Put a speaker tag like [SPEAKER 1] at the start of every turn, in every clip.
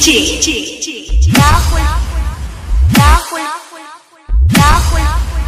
[SPEAKER 1] Rahul, Rahul, Rahul.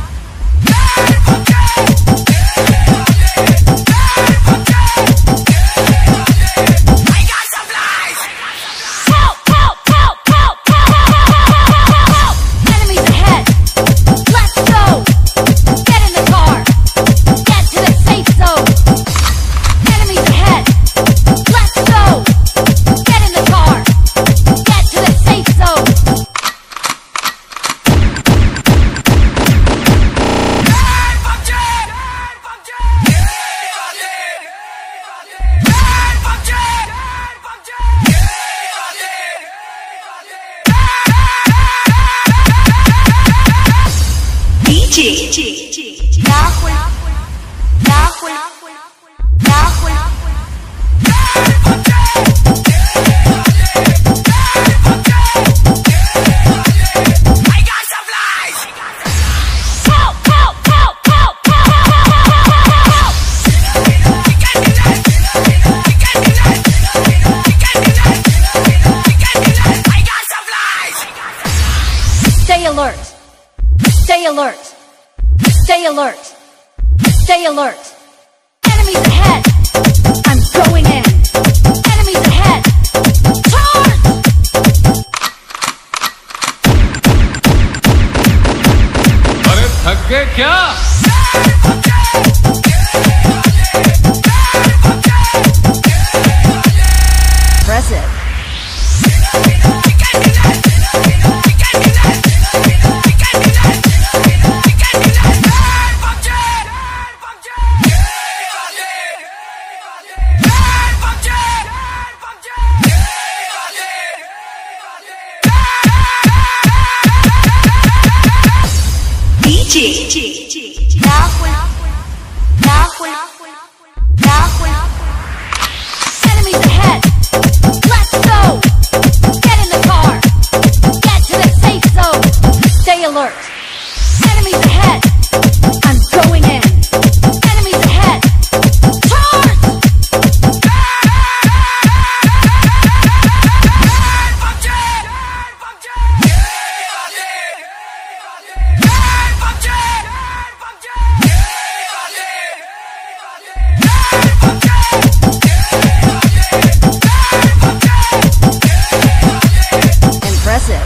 [SPEAKER 1] Rahul, Rahul, Rahul. I got supplies. I got supplies. Stay alert. Stay alert. Stay alert. Stay alert. Enemies ahead. I'm going in. Enemies ahead. Charge!
[SPEAKER 2] अरे थक गए क्या?
[SPEAKER 1] Impressive. Rahul, Rahul, Rahul. Enemies ahead. Let's go. Get in the car. Get to the safe zone. Stay alert. Enemies ahead. I'm going in. Enemies ahead. Charge! Impressive.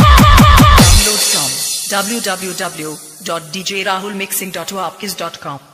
[SPEAKER 3] Download from www.djrahulmixing.wapkis.com